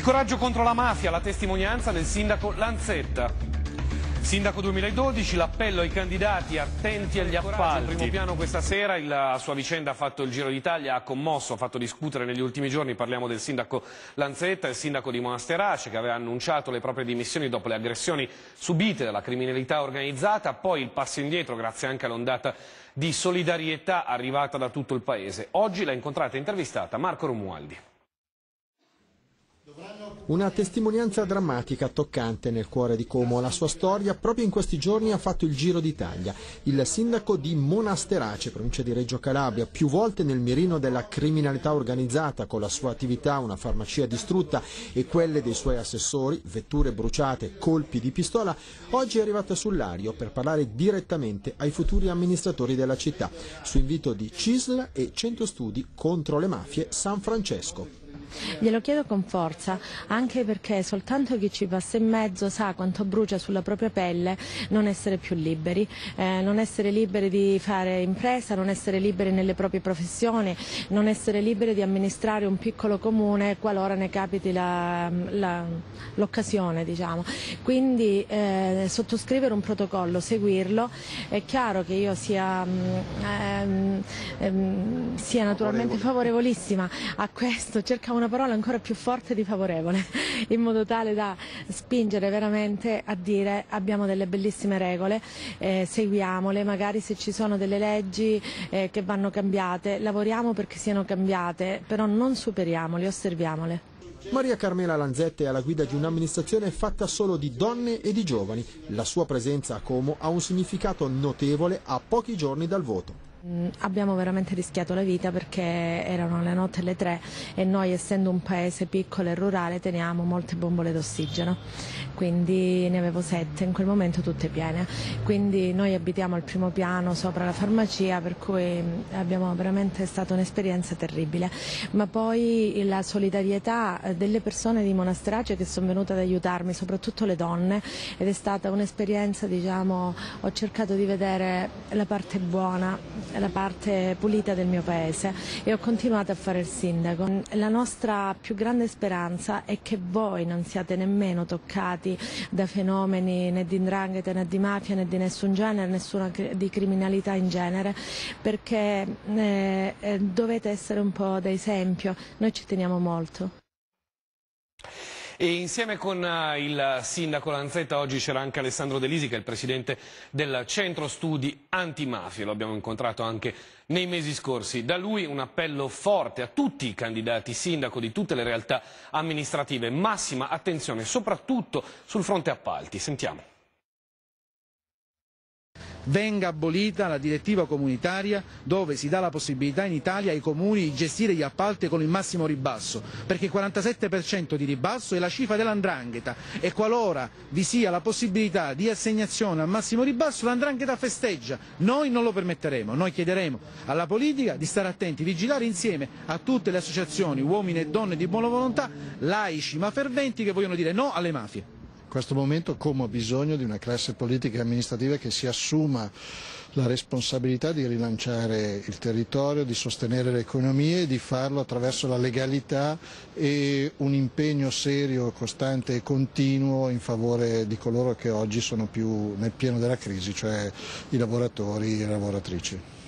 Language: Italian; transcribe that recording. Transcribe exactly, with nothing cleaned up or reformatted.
Il coraggio contro la mafia, la testimonianza del sindaco Lanzetta. Sindaco duemiladodici, l'appello ai candidati attenti agli appalti. In primo piano questa sera la sua vicenda ha fatto il giro d'Italia, ha commosso, ha fatto discutere negli ultimi giorni. Parliamo del sindaco Lanzetta, il sindaco di Monasterace, che aveva annunciato le proprie dimissioni dopo le aggressioni subite dalla criminalità organizzata, poi il passo indietro grazie anche all'ondata di solidarietà arrivata da tutto il paese. Oggi l'ha incontrata e intervistata Marco Romualdi. Una testimonianza drammatica, toccante nel cuore di Como. La sua storia proprio in questi giorni ha fatto il giro d'Italia. Il sindaco di Monasterace, provincia di Reggio Calabria, più volte nel mirino della criminalità organizzata, con la sua attività una farmacia distrutta e quelle dei suoi assessori, vetture bruciate, colpi di pistola, oggi è arrivata sull'Ario per parlare direttamente ai futuri amministratori della città, su invito di C I S L e Centro Studi contro le Mafie San Francesco. Glielo chiedo con forza, anche perché soltanto chi ci passa in mezzo sa quanto brucia sulla propria pelle non essere più liberi, eh, non essere liberi di fare impresa, non essere liberi nelle proprie professioni, non essere liberi di amministrare un piccolo comune qualora ne capiti l'occasione, diciamo. Quindi eh, sottoscrivere un protocollo, seguirlo, è chiaro che io sia, ehm, ehm, sia naturalmente favorevolissima a questo, cercavo una parola ancora più forte di favorevole, in modo tale da spingere veramente a dire abbiamo delle bellissime regole, eh, seguiamole, magari se ci sono delle leggi eh, che vanno cambiate, lavoriamo perché siano cambiate, però non superiamole, osserviamole. Maria Carmela Lanzetta è alla guida di un'amministrazione fatta solo di donne e di giovani. La sua presenza a Como ha un significato notevole a pochi giorni dal voto. Abbiamo veramente rischiato la vita perché erano le notte alle tre e noi, essendo un paese piccolo e rurale, teniamo molte bombole d'ossigeno, quindi ne avevo sette, in quel momento tutte piene, quindi noi abitiamo al primo piano sopra la farmacia, per cui abbiamo veramente, è stata un'esperienza terribile, ma poi la solidarietà delle persone di Monasterace che sono venute ad aiutarmi, soprattutto le donne, ed è stata un'esperienza, diciamo, ho cercato di vedere la parte buona, la parte pulita del mio paese, e ho continuato a fare il sindaco. La nostra più grande speranza è che voi non siate nemmeno toccati da fenomeni né di 'ndrangheta né di mafia né di nessun genere, nessuna di criminalità in genere, perché eh, eh, dovete essere un po' d'esempio, noi ci teniamo molto. E insieme con il sindaco Lanzetta oggi c'era anche Alessandro De Lisi, che è il presidente del Centro Studi Antimafia, lo abbiamo incontrato anche nei mesi scorsi. Da lui un appello forte a tutti i candidati sindaco di tutte le realtà amministrative, massima attenzione soprattutto sul fronte appalti. Sentiamo. Venga abolita la direttiva comunitaria dove si dà la possibilità in Italia ai comuni di gestire gli appalti con il massimo ribasso, perché il quarantasette per cento di ribasso è la cifra della 'ndrangheta e qualora vi sia la possibilità di assegnazione al massimo ribasso la 'ndrangheta festeggia. Noi non lo permetteremo, noi chiederemo alla politica di stare attenti, vigilare insieme a tutte le associazioni, uomini e donne di buona volontà, laici ma ferventi, che vogliono dire no alle mafie. In questo momento Como ha bisogno di una classe politica e amministrativa che si assuma la responsabilità di rilanciare il territorio, di sostenere le economie e di farlo attraverso la legalità e un impegno serio, costante e continuo in favore di coloro che oggi sono più nel pieno della crisi, cioè i lavoratori e le lavoratrici.